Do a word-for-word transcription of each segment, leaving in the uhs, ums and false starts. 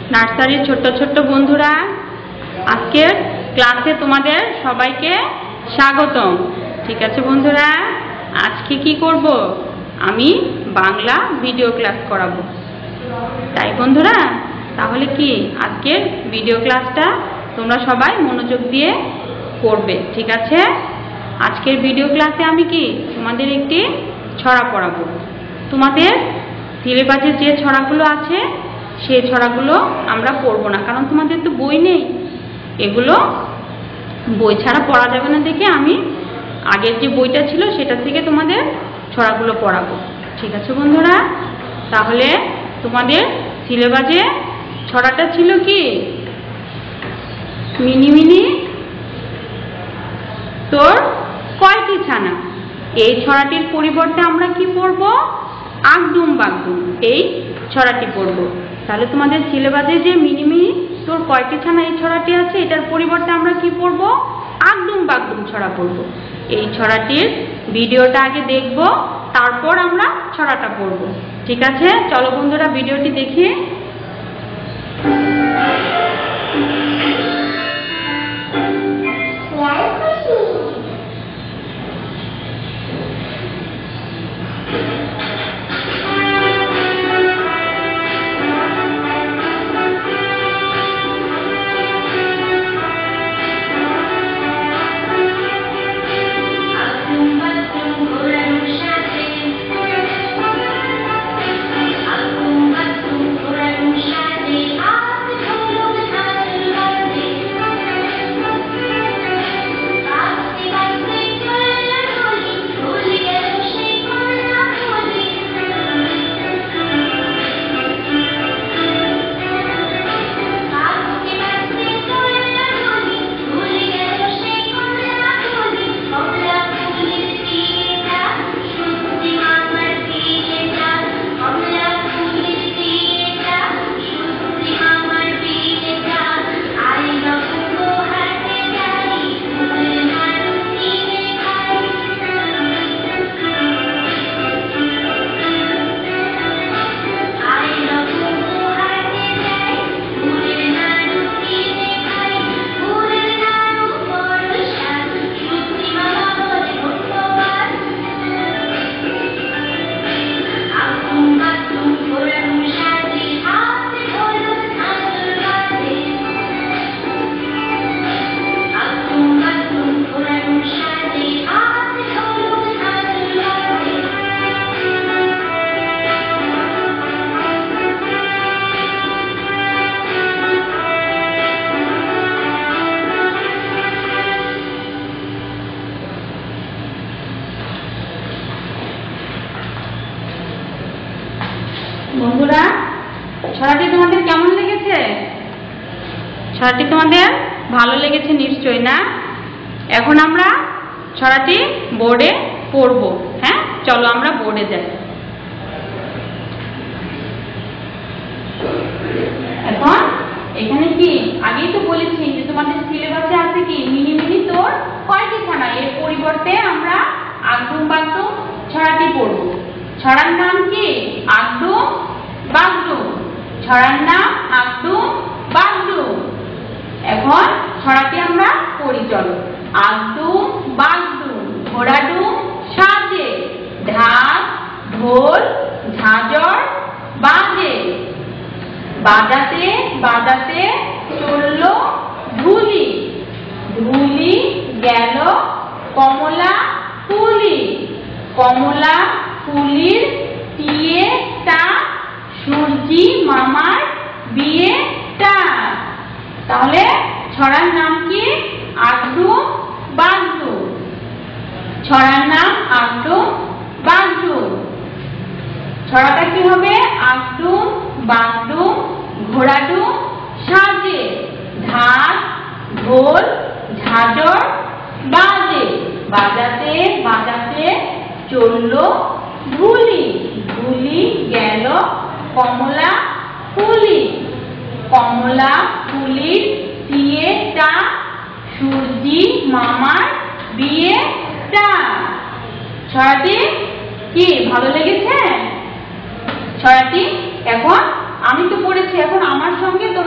নার্সারির ছোট্ট ছোট্ট বন্ধুরা, আজকের ক্লাসে তোমাদের সবাইকে স্বাগতম। ঠিক আছে বন্ধুরা, আজকে কি করব? আমি বাংলা ভিডিও ক্লাস করাবো। তাই বন্ধুরা, তাহলে কি আজকের ভিডিও ক্লাসটা তোমরা সবাই মনোযোগ দিয়ে করবে। ঠিক আছে, আজকের ভিডিও ক্লাসে আমি কি তোমাদের একটি ছড়া পড়াবো। তোমাদের সিলেবাসে যে ছড়াগুলো আছে সেই ছড়াগুলো আমরা পড়বো না, কারণ তোমাদের তো বই নেই। এগুলো বই ছাড়া পড়া যাবে না দেখে আমি আগের যে বইটা ছিল সেটা থেকে তোমাদের ছড়াগুলো পড়াবো। ঠিক আছে বন্ধুরা, তাহলে তোমাদের সিলেবাসে ছড়াটা ছিল কি, মিনি মিনি তোর কয়টি ছানা। এই ছড়াটির পরিবর্তে আমরা কি পড়ব? আগডুম বাগডুম, এই ছড়াটি পড়ব। তাহলে তোমাদের সিলেবাসে যে মিনি মিনি তোর কয়টি ছানা এই ছড়াটি আছে, এটার পরিবর্তে আমরা কি পড়ব? আগডুম বাগডুম ছড়া পড়ব। এই ছড়াটির ভিডিওটা আগে দেখব, তারপর আমরা ছড়াটা পড়ব। ঠিক আছে, চলো বন্ধুরা ভিডিওটি দেখি। বন্ধুরা, ছড়াটি তোমাদের কেমন লেগেছে? ছড়াটি তোমাদের ভালো লেগেছে নিশ্চয়ই না? এখন আমরা ছড়াটি বোর্ডে পড়ব। হ্যাঁ, চলো আমরা বোর্ডে যাই। এখন এখানে কি আগেই তো বলেছি যে তোমাদের সিলেবাসে আছে কি মিনি মিনি তোর কয়টি ছানা। এর পরিবর্তে আমরা আগডুম বাগডুম ছড়াটি পড়ব। ছড়ার নাম কি? আগডুম বাগডুম। ছড়ার নাম আগডুম বাগডুম। এখন ছড়াটি আমরা পড়ি, চলো। আগডুম বাগডুম ঘোড়াডুম সাজে, ঢাক ঢোল ঝাঁঝর বাজে, বাজাতে বাজাতে চলল ধুলি, ধুলি গেল কমলা ফুলি, কমলা ফুলির টিয়েটা সূর্যি মামার বিয়েটা। তাহলে ছড়ার নাম কি? আগডুম বাগডুম। ছড়ার নাম আগডুম বাগডুম। ছড়াটা কি হবে? আগডুম বাগডুম ঘোড়াডুম সাজে, ঢাক ঢোল ঝাঁঝর বাজে, বাজাতে বাজাতে চলল ধুলি, ধুলি গেল কমলা ফুলি, কমলা ফুলির বিয়েটা সূর্যি মামার বিয়েটা। ছড়াটি কি ভালো লেগেছে? ছড়াটি এখন আমি তো পড়েছি, এখন আমার সঙ্গে তোমরা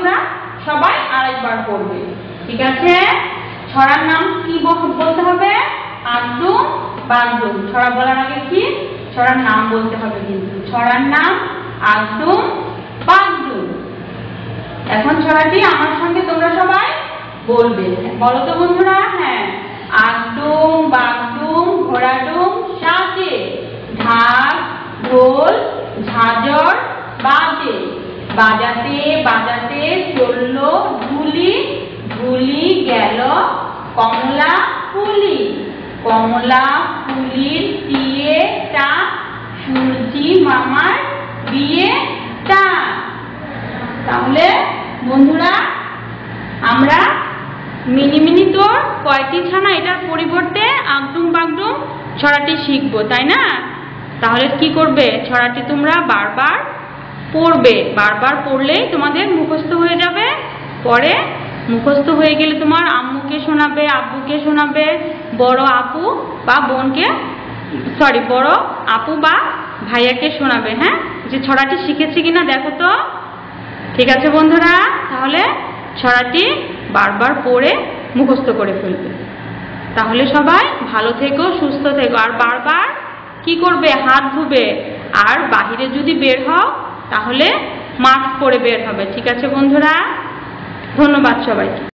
সবাই আরেকবার পড়বে, ঠিক আছে? ছড়ার নাম কি বলতে হবে? আগডুম বাগডুম। ছড়া বলার আগে কি ছড়ার নাম বলতে হবে, কিন্তু ছড়ার নাম আগডুম বাগডুম। এখন ছড়াটি আমার সঙ্গে তোমরা সবাই বলবে, বলো তো বন্ধুরা? হ্যাঁ, আগডুম বাগডুম ঘোড়াডুম সাজে, ঢাক ঢোল ঝাঁঝর বাজে, বাজাতে বাজাতে চললো ঢুলি, ঢুলি গেল কমলা ফুলি, কমলা ফুলির বিয়েটা সূর্যি মামার বিয়েটা। তাহলে বন্ধুরা আমরা মিনি মিনি তোর কয়টি ছানা এটার পরিবর্তে আগডুম বাগডুম ছড়াটি শিখবো, তাই না? তাহলে কি করবে? ছড়াটি তোমরা বারবার পড়বে, বারবার পড়লেই তোমাদের মুখস্থ হয়ে যাবে। পরে মুখস্থ হয়ে গেলে তোমার আম্মুকে শোনাবে, আব্বুকে শোনাবে, বড় আপু বা বোনকে সরি বড় আপু বা ভাইয়াকে শোনাবে। হ্যাঁ, যে ছড়াটি শিখেছি কিনা দেখো তো। ঠিক আছে বন্ধুরা, তাহলে ছড়াটি বারবার পড়ে মুখস্থ করে ফেলবে। তাহলে সবাই ভালো থেকো, সুস্থ থেকো, আর বারবার কি করবে? হাত ধুবে। আর বাহিরে যদি বের হও তাহলে মাস্ক পরে বের হবে, ঠিক আছে বন্ধুরা? ধন্যবাদ সবাইকে।